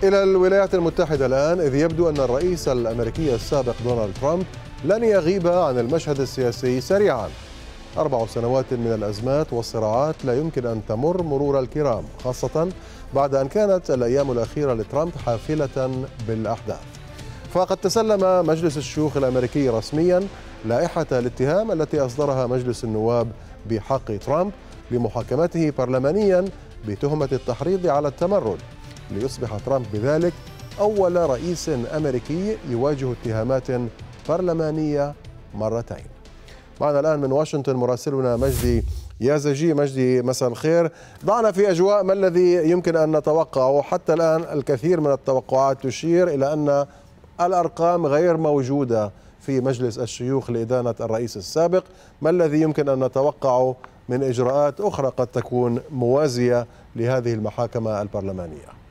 إلى الولايات المتحدة الآن، إذ يبدو أن الرئيس الأمريكي السابق دونالد ترامب لن يغيب عن المشهد السياسي سريعا. 4 سنوات من الأزمات والصراعات لا يمكن أن تمر مرور الكرام، خاصة بعد أن كانت الأيام الأخيرة لترامب حافلة بالأحداث. فقد تسلم مجلس الشيوخ الأمريكي رسميا لائحة الاتهام التي أصدرها مجلس النواب بحق ترامب لمحاكمته برلمانيا بتهمة التحريض على التمرد، ليصبح ترامب بذلك أول رئيس أمريكي يواجه اتهامات برلمانية مرتين. معنا الآن من واشنطن مراسلنا مجدي يازجي. مجدي، مساء الخير. ضعنا في أجواء ما الذي يمكن أن نتوقعه؟ حتى الآن الكثير من التوقعات تشير إلى أن الأرقام غير موجودة في مجلس الشيوخ لإدانة الرئيس السابق. ما الذي يمكن أن نتوقعه من إجراءات أخرى قد تكون موازية لهذه المحاكمة البرلمانية؟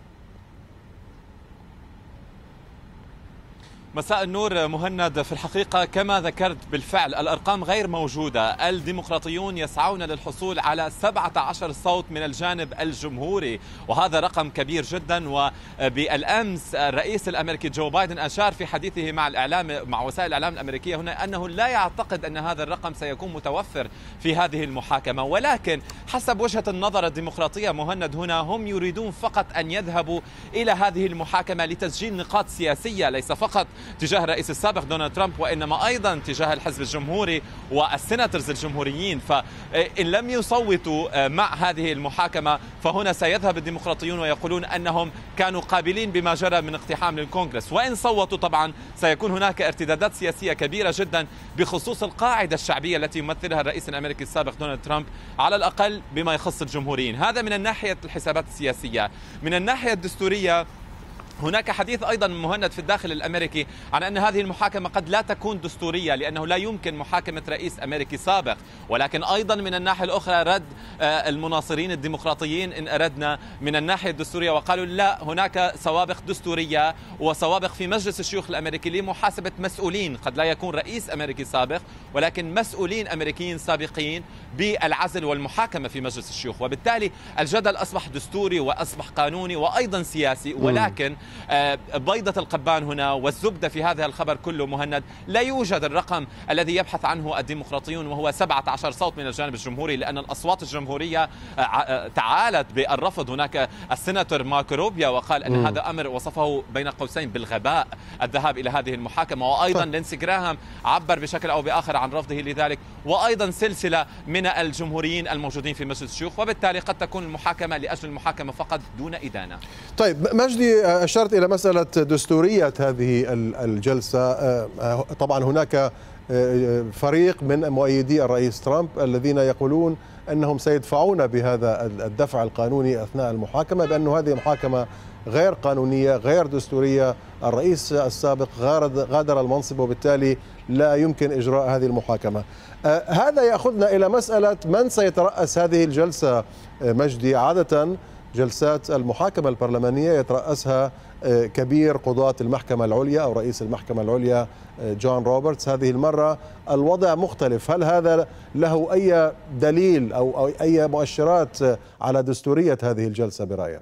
مساء النور مهند. في الحقيقة كما ذكرت بالفعل الأرقام غير موجودة. الديمقراطيون يسعون للحصول على 17 صوت من الجانب الجمهوري، وهذا رقم كبير جدا. وبالأمس الرئيس الأمريكي جو بايدن أشار في حديثه مع وسائل الإعلام الأمريكية هنا أنه لا يعتقد أن هذا الرقم سيكون متوفر في هذه المحاكمة، ولكن حسب وجهة النظر الديمقراطية مهند هنا هم يريدون فقط أن يذهبوا إلى هذه المحاكمة لتسجيل نقاط سياسية، ليس فقط تجاه الرئيس السابق دونالد ترامب وإنما أيضا تجاه الحزب الجمهوري والسيناترز الجمهوريين. فإن لم يصوتوا مع هذه المحاكمة فهنا سيذهب الديمقراطيون ويقولون أنهم كانوا قابلين بما جرى من اقتحام للكونغرس، وإن صوتوا طبعا سيكون هناك ارتدادات سياسية كبيرة جدا بخصوص القاعدة الشعبية التي يمثلها الرئيس الأمريكي السابق دونالد ترامب على الأقل بما يخص الجمهوريين. هذا من الناحية الحسابات السياسية. من الناحية الدستورية هناك حديث أيضا مهند في الداخل الأمريكي عن أن هذه المحاكمة قد لا تكون دستورية لأنه لا يمكن محاكمة رئيس أمريكي سابق، ولكن أيضا من الناحية الأخرى رد المناصرين الديمقراطيين إن أردنا من الناحية الدستورية وقالوا لا، هناك سوابق دستورية وسوابق في مجلس الشيوخ الأمريكي لمحاسبة مسؤولين، قد لا يكون رئيس أمريكي سابق ولكن مسؤولين أمريكيين سابقين بالعزل والمحاكمة في مجلس الشيوخ. وبالتالي الجدل أصبح دستوري وأصبح قانوني وأيضا سياسي. ولكن بيضة القبان هنا والزبدة في هذا الخبر كله مهند، لا يوجد الرقم الذي يبحث عنه الديمقراطيون وهو 17 صوت من الجانب الجمهوري، لأن الأصوات الجمهورية تعالت بالرفض. هناك السيناتور ماركو روبيا وقال أن هذا أمر وصفه بين قوسين بالغباء الذهاب إلى هذه المحاكمة، وأيضا لينسي جراهام عبر بشكل أو بآخر عن رفضه لذلك، وأيضا سلسلة من الجمهوريين الموجودين في مجلس الشيوخ. وبالتالي قد تكون المحاكمة لأجل المحاكمة فقط دون إدانة. طيب مجدي، أشرت إلى مسألة دستورية هذه الجلسة. طبعا هناك فريق من مؤيدي الرئيس ترامب الذين يقولون أنهم سيدفعون بهذا الدفع القانوني أثناء المحاكمة، بأن هذه محاكمة غير قانونية غير دستورية. الرئيس السابق غادر المنصب وبالتالي لا يمكن إجراء هذه المحاكمة. هذا يأخذنا إلى مسألة من سيترأس هذه الجلسة. مجدي، عادة جلسات المحاكمة البرلمانية يترأسها كبير قضاة المحكمة العليا أو رئيس المحكمة العليا جون روبرتس. هذه المرة الوضع مختلف. هل هذا له أي دليل أو أي مؤشرات على دستورية هذه الجلسة برأيك؟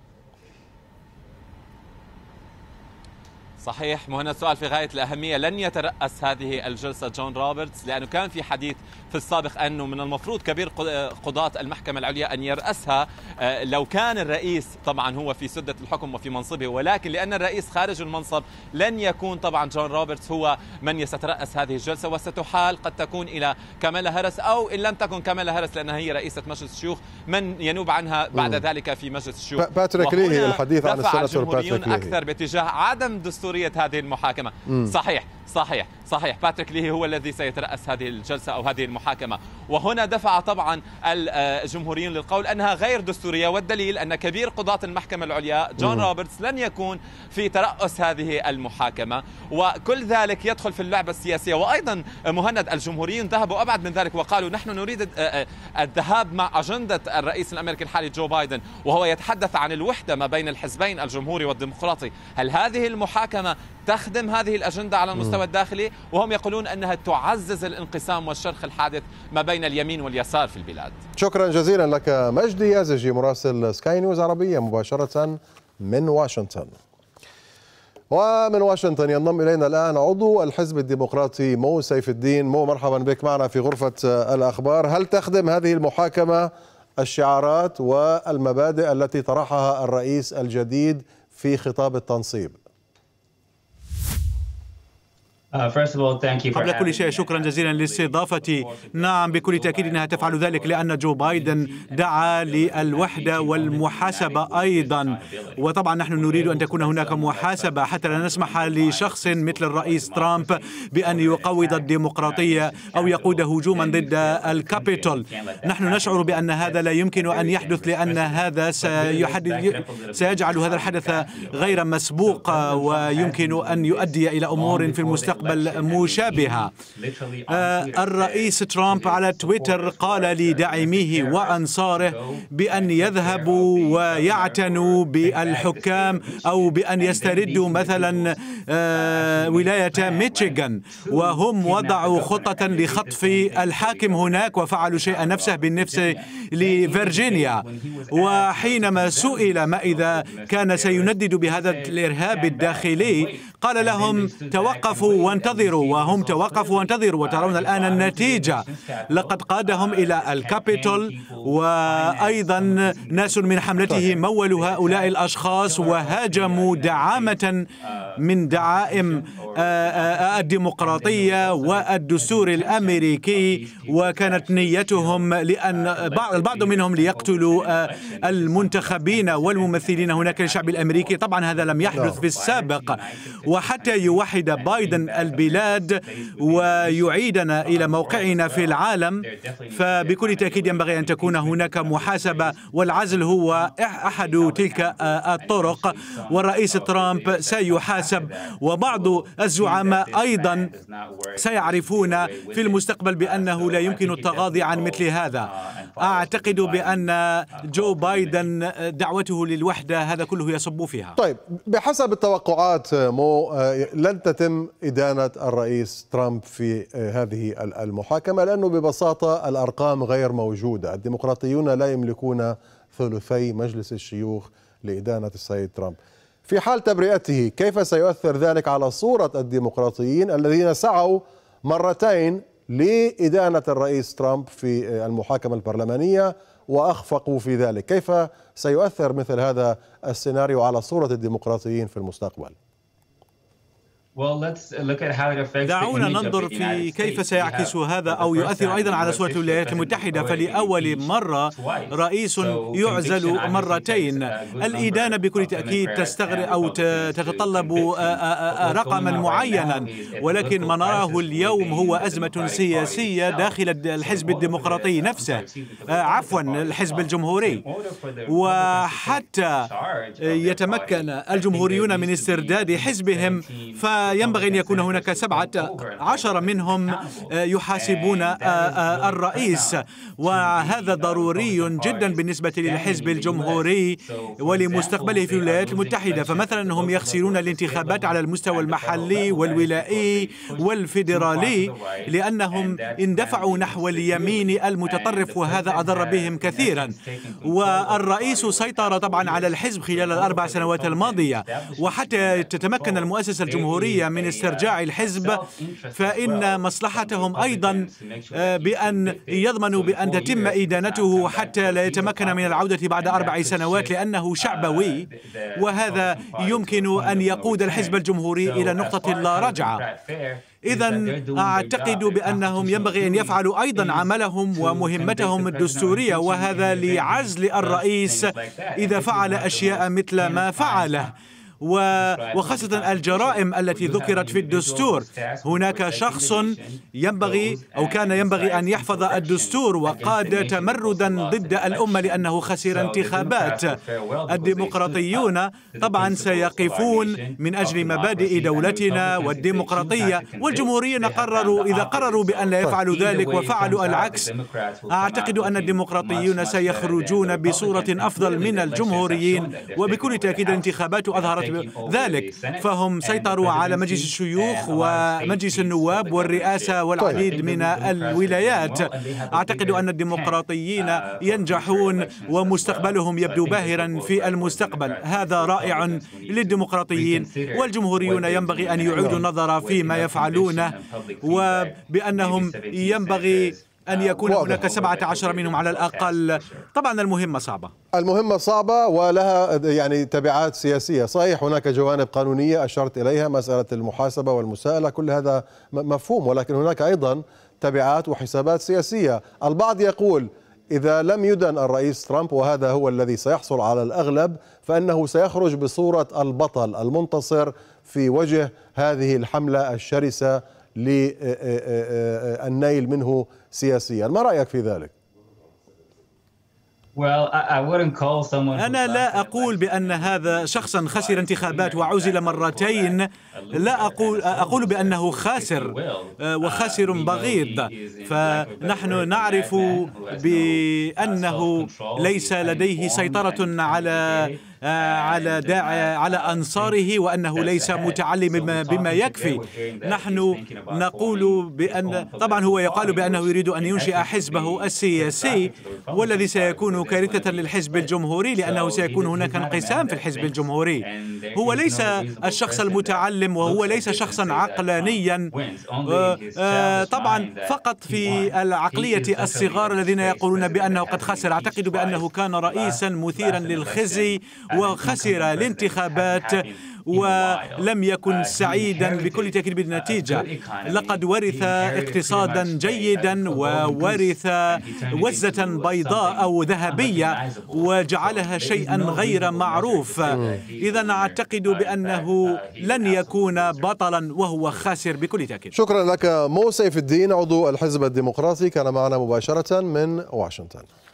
صحيح مهند، سؤال في غاية الأهمية. لن يترأس هذه الجلسة جون روبرتس لأنه كان في حديث في السابق أنه من المفروض كبير قضاة المحكمة العليا أن يرأسها لو كان الرئيس طبعا هو في سدة الحكم وفي منصبه، ولكن لأن الرئيس خارج المنصب لن يكون طبعا جون روبرتس هو من يترأس هذه الجلسة، وستحال قد تكون إلى كامالا هاريس، أو إن لم تكن كامالا هاريس لأنها هي رئيسة مجلس الشيوخ من ينوب عنها بعد ذلك في مجلس الشيوخ. باتريك ليهي، الحديث عن السيناتور باتريك ليهي أكثر باتجاه عدم دستورية هذه المحاكمة. صحيح باتريك ليهي هو الذي سيترأس هذه الجلسة أو هذه المحاكمة، وهنا دفع طبعا الجمهوريين للقول أنها غير دستورية، والدليل أن كبير قضاة المحكمة العليا جون روبرتس لن يكون في ترأس هذه المحاكمة، وكل ذلك يدخل في اللعبة السياسية. وأيضا مهند الجمهوريين ذهبوا أبعد من ذلك وقالوا نحن نريد الذهاب مع أجندة الرئيس الأمريكي الحالي جو بايدن، وهو يتحدث عن الوحدة ما بين الحزبين الجمهوري والديمقراطي. هل هذه المحاكمة تخدم هذه الأجندة على المستوى الداخلي؟ وهم يقولون أنها تعزز الانقسام والشرخ الحادث ما بين اليمين واليسار في البلاد. شكرا جزيلا لك مجدي يازجي مراسل سكاي نيوز عربية مباشرة من واشنطن. ومن واشنطن ينضم إلينا الآن عضو الحزب الديمقراطي مو سيف الدين. مو، مرحبا بك معنا في غرفة الأخبار. هل تخدم هذه المحاكمة الشعارات والمبادئ التي طرحها الرئيس الجديد في خطاب التنصيب؟ قبل كل شيء شكرا جزيلا لاستضافتي. نعم، بكل تأكيد أنها تفعل ذلك لأن جو بايدن دعا للوحدة والمحاسبة أيضا، وطبعا نحن نريد أن تكون هناك محاسبة حتى لا نسمح لشخص مثل الرئيس ترامب بأن يقوض الديمقراطية أو يقود هجوما ضد الكابيتول. نحن نشعر بأن هذا لا يمكن أن يحدث لأن هذا سيجعل هذا الحدث غير مسبوق ويمكن أن يؤدي إلى أمور في المستقبل مشابهة. الرئيس ترامب على تويتر قال لداعميه وأنصاره بأن يذهبوا ويعتنوا بالحكام أو بأن يستردوا مثلا ولاية ميشيغان، وهم وضعوا خطة لخطف الحاكم هناك وفعلوا شيئا نفسه بالنفس لفرجينيا. وحينما سئل ما إذا كان سيندد بهذا الإرهاب الداخلي قال لهم توقفوا وانتظروا، وهم توقفوا وانتظروا، وترون الآن النتيجة. لقد قادهم إلى الكابيتول، وأيضا ناس من حملته مولوا هؤلاء الأشخاص وهاجموا دعامة من دعائم الديمقراطية والدستور الأمريكي، وكانت نيتهم لأن البعض منهم ليقتلوا المنتخبين والممثلين هناك للشعب الأمريكي. طبعا هذا لم يحدث في السابق. وحتى يوحد بايدن البلاد ويعيدنا إلى موقعنا في العالم، فبكل تأكيد ينبغي أن تكون هناك محاسبة، والعزل هو أحد تلك الطرق. والرئيس ترامب سيحاسب، وبعض الزعماء أيضا سيعرفون في المستقبل بأنه لا يمكن التغاضي عن مثل هذا. أعتقد بأن جو بايدن دعوته للوحدة هذا كله يصب فيها. طيب، بحسب التوقعات مو لن تتم إدانة الرئيس ترامب في هذه المحاكمة، لأنه ببساطة الأرقام غير موجودة. الديمقراطيون لا يملكون ثلثي مجلس الشيوخ لإدانة السيد ترامب. في حال تبرئته كيف سيؤثر ذلك على صورة الديمقراطيين الذين سعوا مرتين لإدانة الرئيس ترامب في المحاكمة البرلمانية وأخفقوا في ذلك؟ كيف سيؤثر مثل هذا السيناريو على صورة الديمقراطيين في المستقبل؟ دعونا ننظر في كيف سيعكس هذا أو يؤثر أيضا على صورة الولايات المتحدة. فلأول مرة رئيس يعزل مرتين. الإدانة بكل تأكيد تستغرق أو تتطلب رقما معينا، ولكن ما نراه اليوم هو أزمة سياسية داخل الحزب الديمقراطي نفسه، عفوا الحزب الجمهوري. وحتى يتمكن الجمهوريون من استرداد حزبهم فينبغي أن يكون هناك 17 منهم يحاسبون الرئيس، وهذا ضروري جدا بالنسبة للحزب الجمهوري ولمستقبله في الولايات المتحدة. فمثلا هم يخسرون الانتخابات على المستوى المحلي والولائي والفيدرالي لأنهم اندفعوا نحو اليمين المتطرف، وهذا أضر بهم كثيرا. والرئيس سيطر طبعا على الحزب خلال ال4 سنوات الماضية، وحتى تتمكن المؤسسة الجمهورية من استرجاع الحزب فإن مصلحتهم أيضا بأن يضمنوا بأن تتم إدانته حتى لا يتمكن من العودة بعد 4 سنوات، لأنه شعبوي، وهذا يمكن أن يقود الحزب الجمهوري إلى نقطة لا رجعة. إذن أعتقد بأنهم ينبغي أن يفعلوا أيضا عملهم ومهمتهم الدستورية، وهذا لعزل الرئيس إذا فعل أشياء مثل ما فعله، وخاصة الجرائم التي ذكرت في الدستور. هناك شخص ينبغي أو كان ينبغي أن يحفظ الدستور وقاد تمردا ضد الأمة لأنه خسر انتخابات. الديمقراطيون طبعا سيقفون من أجل مبادئ دولتنا والديمقراطية، والجمهوريين إذا قرروا بأن لا يفعلوا ذلك وفعلوا العكس، أعتقد أن الديمقراطيون سيخرجون بصورة أفضل من الجمهوريين. وبكل تأكيد الانتخابات أظهرت ذلك، فهم سيطروا على مجلس الشيوخ ومجلس النواب والرئاسة والعديد من الولايات. أعتقد أن الديمقراطيين ينجحون ومستقبلهم يبدو باهرا في المستقبل. هذا رائع للديمقراطيين، والجمهوريون ينبغي أن يعيدوا النظر فيما يفعلونه، وبأنهم ينبغي أن يكون هناك 17 منهم على الأقل. طبعا المهمة صعبة ولها تبعات سياسية. صحيح هناك جوانب قانونية أشرت إليها، مسألة المحاسبة والمساءلة، كل هذا مفهوم، ولكن هناك أيضا تبعات وحسابات سياسية. البعض يقول إذا لم يدن الرئيس ترامب، وهذا هو الذي سيحصل على الأغلب، فإنه سيخرج بصورة البطل المنتصر في وجه هذه الحملة الشرسة للنيل منه سياسيا. ما رأيك في ذلك؟ أنا لا أقول بأن هذا شخصا خسر انتخابات وعزل مرتين. لا أقول بأنه خاسر وخاسر بغيض، فنحن نعرف بأنه ليس لديه سيطرة على أنصاره، وأنه ليس متعلم بما يكفي. نحن نقول بأن طبعا هو يقال بأنه يريد أن ينشئ حزبه السياسي، والذي سيكون كارثة للحزب الجمهوري، لأنه سيكون هناك انقسام في الحزب الجمهوري. هو ليس الشخص المتعلم، وهو ليس شخصا عقلانيا، طبعا فقط في العقلية الصغار الذين يقولون بأنه قد خسر. أعتقد بأنه كان رئيسا مثيرا للخزي وخسر الانتخابات ولم يكن سعيدا بكل تأكيد بالنتيجة. لقد ورث اقتصادا جيدا وورث وزة بيضاء أو ذهبية وجعلها شيئا غير معروف. إذا أعتقد بأنه لن يكون بطلا وهو خاسر بكل تأكيد. شكرا لك مو سيف الدين، عضو الحزب الديمقراطي، كان معنا مباشرة من واشنطن.